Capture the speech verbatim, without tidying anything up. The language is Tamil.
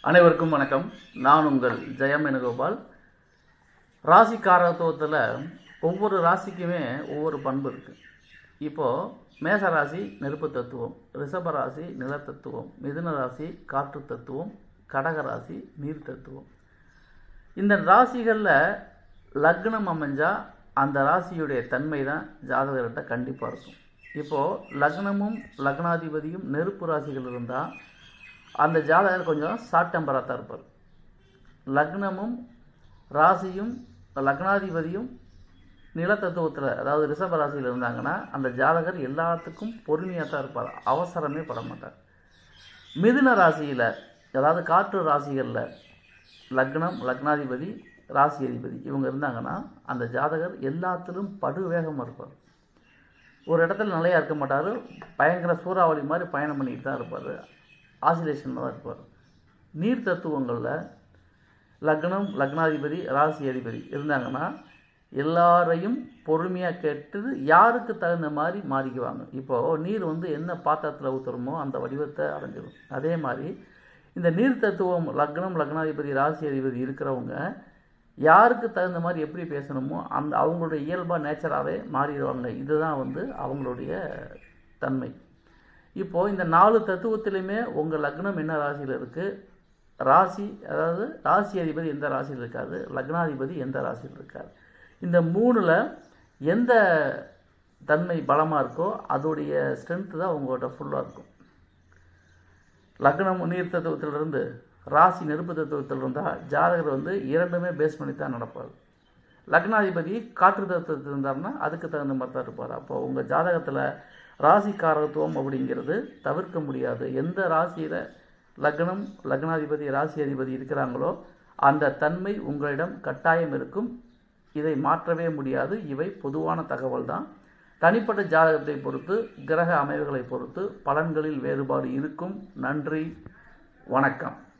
அனைவருக்கும் வணக்கம். நான் உங்கள் ஜெயம் வேணுகோபால். ராசி காரகத்துவத்தில் ஒவ்வொரு ராசிக்குமே ஒவ்வொரு பண்பு இருக்குது. இப்போது மேச ராசி நெருப்பு தத்துவம், ரிஷப ராசி நில தத்துவம், மிதுன ராசி காற்று தத்துவம், கடக ராசி நீர் தத்துவம். இந்த ராசிகளில் லக்னம் அமைஞ்சால் அந்த ராசியுடைய தன்மை தான் ஜாதகர்கிட்ட கண்டிப்பாக இருக்கும். இப்போது லக்னமும் லக்னாதிபதியும் நெருப்பு ராசிகள் இருந்தால் அந்த ஜாதகர் கொஞ்சம் ஷார்ட் டெம்பராக தான் இருப்பார். லக்னமும் ராசியும் லக்னாதிபதியும் நிலத்தத்துவத்தில் அதாவது ரிஷப ராசியில் இருந்தாங்கன்னா அந்த ஜாதகர் எல்லாத்துக்கும் பொறுமையாக தான் இருப்பார், அவசரமே பட மாட்டார். மிதுன ராசியில் அதாவது காற்று ராசிகளில் லக்னம் லக்னாதிபதி ராசி அதிபதி இவங்க இருந்தாங்கன்னா அந்த ஜாதகர் எல்லாத்திலும் படுவேகமாக இருப்பார். ஒரு இடத்துல நிலையாக இருக்க மாட்டார், பயங்கர சூறாவளி மாதிரி பயணம் பண்ணிக்கிட்டு தான் இருப்பார், ஆசிலேஷனில் தான் இருப்பார். நீர் தத்துவங்களில் லக்னம் லக்னாதிபதி ராசி அதிபதி இருந்தாங்கன்னா எல்லாரையும் பொறுமையாக கேட்டு யாருக்கு தகுந்த மாதிரி மாறிக்குவாங்க. இப்போது நீர் வந்து என்ன பாத்திரத்தில் ஊற்றுறமோ அந்த வடிவத்தை அடைஞ்சிடும். அதே மாதிரி இந்த நீர் தத்துவம் லக்னம் லக்னாதிபதி ராசி அதிபதி இருக்கிறவங்க யாருக்கு தகுந்த மாதிரி எப்படி பேசணுமோ அந்த அவங்களுடைய இயல்பாக நேச்சராகவே மாறிடுவாங்க. இதுதான் வந்து அவங்களுடைய தன்மை. இப்போது இந்த நாலு தத்துவத்திலையுமே உங்கள் லக்னம் என்ன ராசியில் இருக்குது, ராசி அதாவது ராசி அதிபதி எந்த ராசியில் இருக்காது, லக்னாதிபதி எந்த ராசியில் இருக்காது, இந்த மூணில் எந்த தன்மை பலமாக இருக்கோ அதோடைய ஸ்ட்ரென்த்து தான் உங்கள்கிட்ட ஃபுல்லாக இருக்கும். லக்னம் நீர் தத்துவத்திலிருந்து ராசி நெருப்பு தத்துவத்தில் இருந்தால் ஜாதகர் வந்து இரண்டுமே பேஸ் பண்ணி தான் நடப்பார். லக்னாதிபதி காற்று தத்துவத்தில் இருந்தார்னா அதுக்கு தகுந்த மாதிரி தான் இருப்பார். அப்போ உங்கள் ஜாதகத்தில் ராசி காரகத்துவம் அப்படிங்கிறது தவிர்க்க முடியாது. எந்த ராசியில் லக்னம் லக்னாதிபதி ராசி அதிபதி இருக்கிறாங்களோ அந்த தன்மை உங்களிடம் கட்டாயம் இருக்கும். இதை மாற்றவே முடியாது. இவை பொதுவான தகவல் தான். தனிப்பட்ட ஜாதகத்தை பொறுத்து கிரக அமைவுகளை பொறுத்து பலன்களில் வேறுபாடு இருக்கும். நன்றி, வணக்கம்.